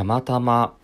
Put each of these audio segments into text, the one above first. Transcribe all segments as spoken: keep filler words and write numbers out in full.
たまたま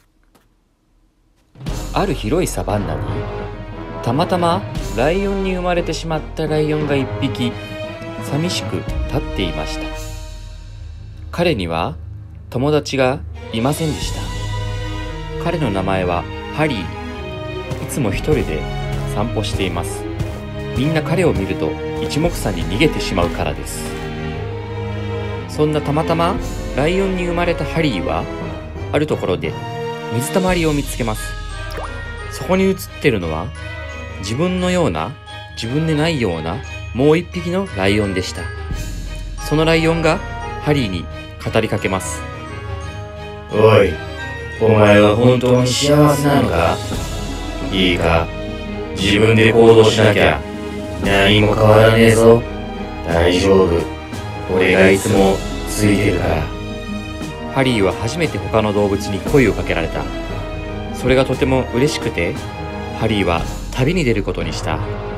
ある広いサバンナにたまたまライオンに生まれてしまったライオンが一匹寂しく立っていました。彼には友達がいませんでした。彼の名前はハリー。いつも一人で散歩しています。みんな彼を見ると一目散に逃げてしまうからです。そんなたまたまライオンに生まれたハリーはあるところで水たまりを見つけます。そこに映ってるのは自分のような自分でないようなもう一匹のライオンでした。そのライオンがハリーに語りかけます。 おい、お前は本当に幸せなのか？いいか、自分で行動しなきゃ何も変わらねえぞ。大丈夫、俺がいつもついてるから。 ハリーは初めて他の動物に声をかけられた。それがとても嬉しくて、ハリーは旅に出ることにした。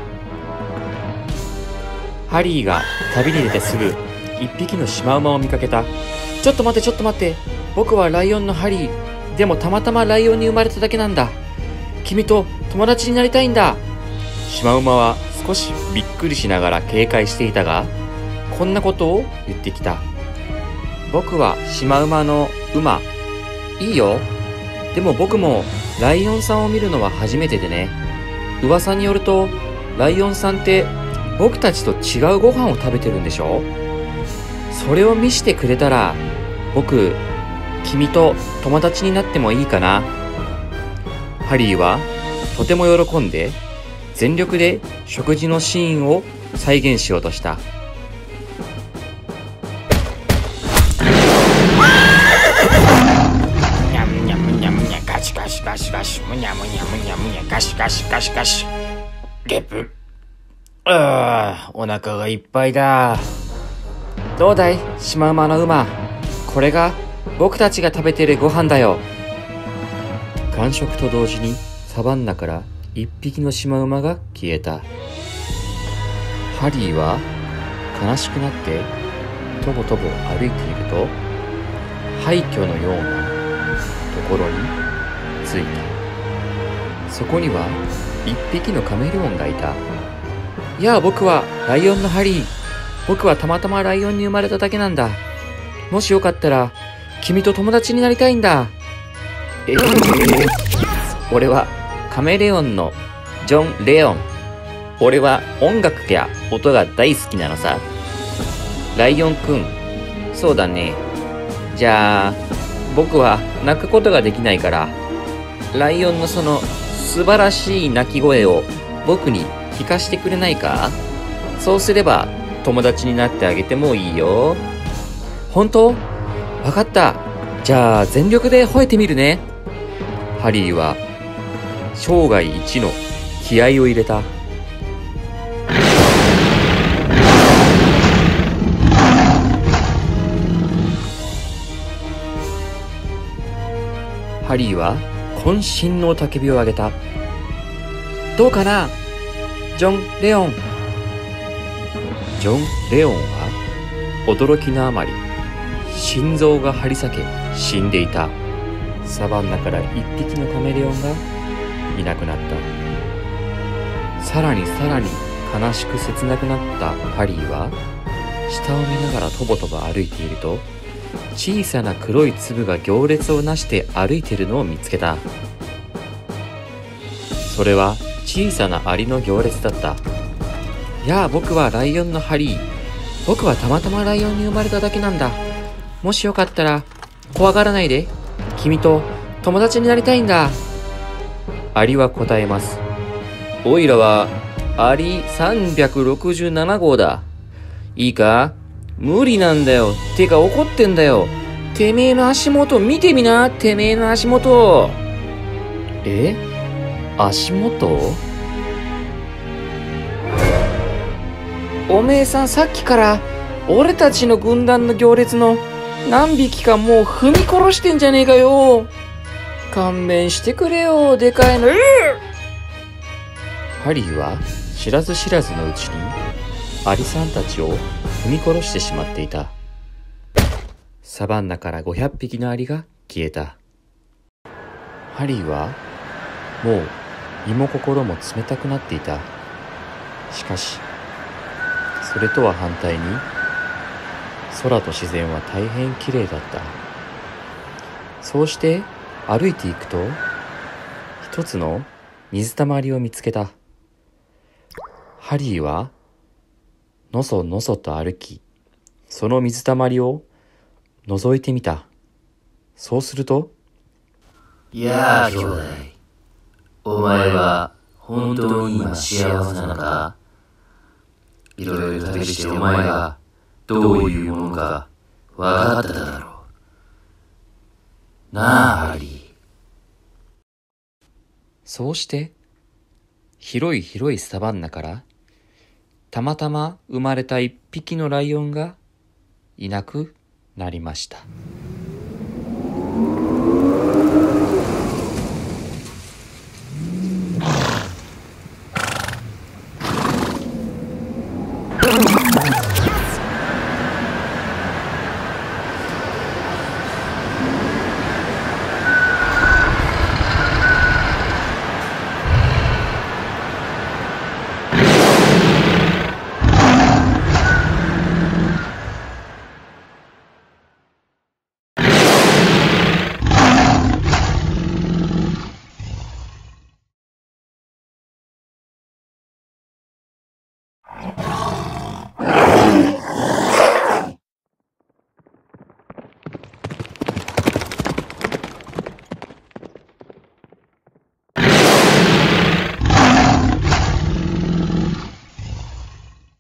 ハリーが旅に出てすぐ一匹のシマウマを見かけた。ちょっと待ってちょっと待って、僕はライオンのハリー。でもたまたまライオンに生まれただけなんだ。君と友達になりたいんだ。シマウマは少しびっくりしながら警戒していたが、こんなことを言ってきた。僕はシマウマの馬。いいよ。でも僕もライオンさんを見るのは初めてでね。噂によるとライオンさんって僕たちと違うご飯を食べてるんでしょ？それを見せてくれたら僕、君と友達になってもいいかな。ハリーはとても喜んで全力で食事のシーンを再現しようとした。 にゃむにゃむにゃむにゃガシガシガシガシむにゃむにゃむにゃむにゃガシガシガシガシゲップ。ああ、お腹がいっぱいだ。 どうだい、シマウマの馬。これが僕たちが食べてるご飯だよ。完食と同時にサバンナから一匹のシマウマが消えた。ハリーは悲しくなってとぼとぼ歩いていると廃墟のようなところに着いた。そこには一匹のカメレオンがいた。いやあ、僕はライオンのハリー。僕はたまたまライオンに生まれただけなんだ。もしよかったら君と友達になりたいんだ。え俺はカメレオンのジョン・レオン。俺は音楽や音が大好きなのさ。ライオンくん、そうだね。じゃあ僕は鳴くことができないから、ライオンのその素晴らしい鳴き声を僕に聞かしてくれないか？そうすれば友達になってあげてもいいよ。本当？わかった。じゃあ全力で吠えてみるね。ハリーは生涯一の気合を入れた。ハリーは渾身の叫びを上げた。どうかな、ジョン・レオン。ジョン・レオンは驚きのあまり心臓が張り裂け死んでいた。サバンナから一匹のカメレオンがいなくなった。さらにさらに悲しく切なくなったハリーは下を見ながらとぼとぼ歩いていると、小さな黒い粒が行列をなして歩いているのを見つけた。それは小さなアリの行列だった。やあ、僕はライオンのハリー。僕はたまたまライオンに生まれただけなんだ。もしよかったら怖がらないで。君と友達になりたいんだ。アリは答えます。おいらはアリさんびゃくろくじゅうななごうだ。いいか、無理なんだよ。てか怒ってんだよ。てめえの足元見てみな。てめえの足元。え？足元？おめえさん、さっきから俺たちの軍団の行列の何匹かもう踏み殺してんじゃねえかよ。勘弁してくれよ、でかいの。ハリーは知らず知らずのうちにアリさんたちを踏み殺してしまっていた。サバンナからごひゃくぴきのアリが消えた。 ハリーはもう身も心も冷たくなっていた。しかしそれとは反対に空と自然は大変きれいだった。そうして歩いていくと一つの水たまりを見つけた。ハリーはのそのそと歩き、その水たまりを覗いてみた。そうすると、 やあ兄弟、お前は本当に今幸せなのか？いろいろ旅してお前がどういうものか分かっただろう。なあハリー。 そうして広い広いサバンナからたまたま生まれた一匹のライオンがいなくなりました。